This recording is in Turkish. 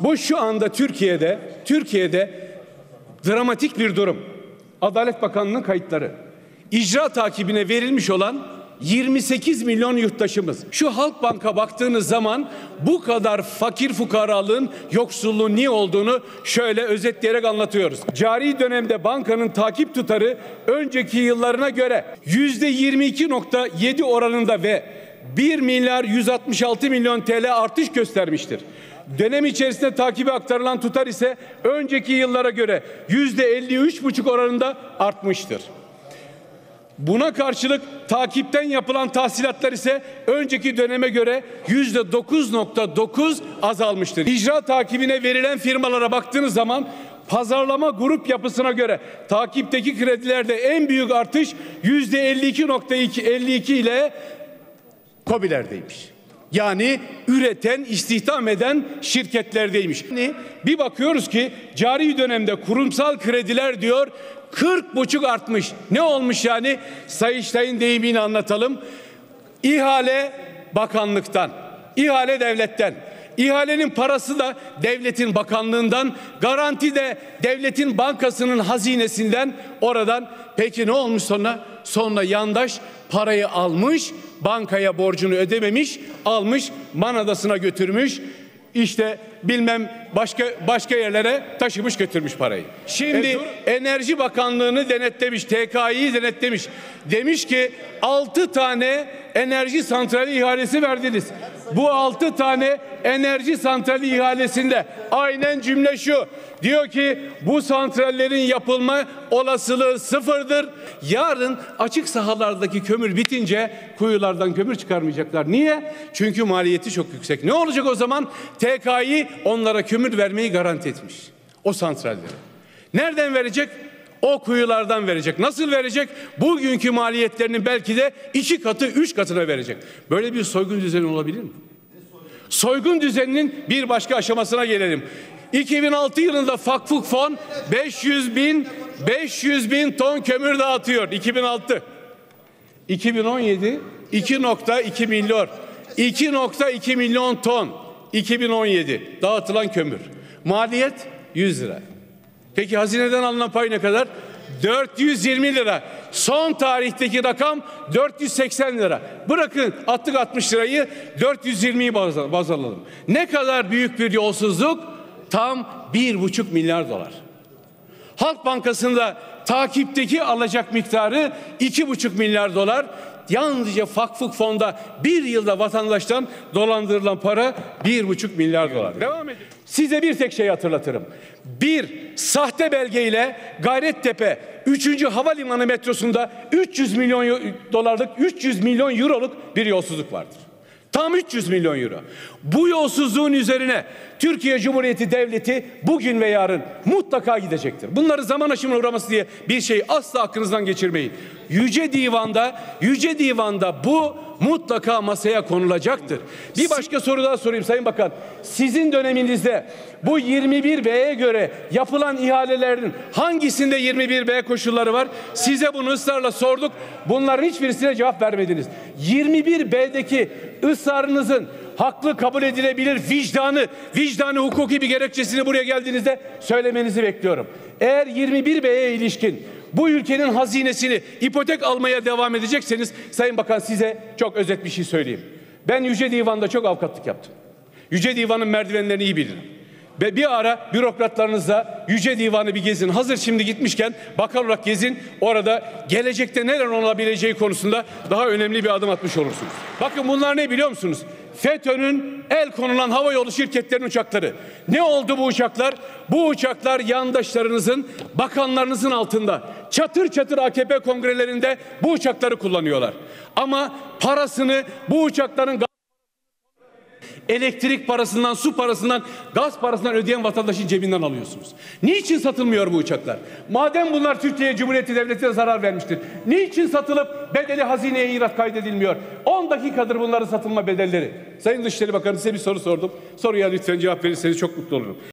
Bu şu anda Türkiye'de dramatik bir durum. Adalet Bakanlığı'nın kayıtları. İcra takibine verilmiş olan 28 milyon yurttaşımız. Şu Halkbank'a baktığınız zaman bu kadar fakir fukaralığın, yoksulluğun niye olduğunu şöyle özetleyerek anlatıyoruz. Cari dönemde bankanın takip tutarı önceki yıllarına göre %22,7 oranında ve 1 milyar 166 milyon TL artış göstermiştir. Dönem içerisinde takibe aktarılan tutar ise önceki yıllara göre %53,5 oranında artmıştır. Buna karşılık takipten yapılan tahsilatlar ise önceki döneme göre %9,9 azalmıştır. İcra takibine verilen firmalara baktığınız zaman pazarlama grup yapısına göre takipteki kredilerde en büyük artış %52,52 ile KOBİ'lerdeymiş. Yani üreten, istihdam eden şirketlerdeymiş. Bir bakıyoruz ki cari dönemde kurumsal krediler diyor 40,5 artmış. Ne olmuş yani? Sayıştay'ın deyimini anlatalım. İhale bakanlıktan, ihale devletten. İhalenin parası da devletin bakanlığından, garanti de devletin bankasının hazinesinden, oradan. Peki ne olmuş sonra? Sonra yandaş parayı almış, bankaya borcunu ödememiş, almış, Manadası'na götürmüş, işte bilmem başka yerlere taşımış götürmüş parayı. Şimdi Enerji Bakanlığı'nı denetlemiş, TKİ'yi denetlemiş. Demiş ki 6 tane enerji santrali ihalesi verdiniz. Bu 6 tane enerji santrali ihalesinde aynen cümle şu. Diyor ki bu santrallerin yapılma olasılığı sıfırdır. Yarın açık sahalardaki kömür bitince kuyulardan kömür çıkarmayacaklar. Niye? Çünkü maliyeti çok yüksek. Ne olacak o zaman? TKİ onlara kömür vermeyi garanti etmiş. O santrallere. Nereden verecek? O kuyulardan verecek. Nasıl verecek? Bugünkü maliyetlerinin belki de 2 katı, 3 katına verecek. Böyle bir soygun düzeni olabilir mi? Soygun düzeninin bir başka aşamasına gelelim. 2006 yılında Vakfı Fon 500 bin ton kömür dağıtıyor. 2006. 2017 2,2 milyon. 2,2 milyon ton 2017 dağıtılan kömür. Maliyet 100 lira. Peki hazineden alınan pay ne kadar? 420 lira. Son tarihteki rakam 480 lira. Bırakın attık 60 lirayı, 420'yi baz alalım. Ne kadar büyük bir yolsuzluk? Tam 1,5 milyar dolar. Halk Bankası'nda takipteki alacak miktarı 2,5 milyar dolar. Yalnızca Vakfı Fon'da bir yılda vatandaştan dolandırılan para 1,5 milyar dolar. Devam edin. Size bir tek şey hatırlatırım. Bir sahte belgeyle Gayrettepe 3. Havalimanı metrosunda 300 milyon dolarlık, 300 milyon euroluk bir yolsuzluk vardır. Tam 300 milyon euro. Bu yolsuzluğun üzerine Türkiye Cumhuriyeti Devleti bugün ve yarın mutlaka gidecektir. Bunları zaman aşımına uğraması diye bir şey asla aklınızdan geçirmeyin. Yüce Divan'da bu mutlaka masaya konulacaktır. Bir başka soru daha sorayım Sayın Bakan. Sizin döneminizde bu 21B'ye göre yapılan ihalelerin hangisinde 21B koşulları var? Size bunu ısrarla sorduk. Bunların hiçbirisine cevap vermediniz. 21B'deki ısrarınızın haklı kabul edilebilir vicdanı hukuki bir gerekçesini buraya geldiğinizde söylemenizi bekliyorum. Eğer 21B'ye ilişkin bu ülkenin hazinesini ipotek almaya devam edecekseniz Sayın Bakan size çok özet bir şey söyleyeyim. Ben Yüce Divan'da çok avukatlık yaptım. Yüce Divan'ın merdivenlerini iyi bilirim. Ve bir ara bürokratlarınızla Yüce Divan'ı bir gezin. Hazır şimdi gitmişken bakan olarak gezin. Orada gelecekte neler olabileceği konusunda daha önemli bir adım atmış olursunuz. Bakın bunlar ne biliyor musunuz? FETÖ'nün el konulan havayolu şirketlerinin uçakları. Ne oldu bu uçaklar? Bu uçaklar yandaşlarınızın, bakanlarınızın altında. Çatır çatır AKP kongrelerinde bu uçakları kullanıyorlar. Ama parasını bu uçakların elektrik parasından, su parasından, gaz parasından ödeyen vatandaşın cebinden alıyorsunuz. Niçin satılmıyor bu uçaklar? Madem bunlar Türkiye Cumhuriyeti Devleti'ne zarar vermiştir. Niçin satılıp bedeli hazineye irat kaydedilmiyor? 10 dakikadır bunların satılma bedelleri. Sayın Dışişleri Bakanı size bir soru sordum. Soruya lütfen cevap verirseniz çok mutlu olurum.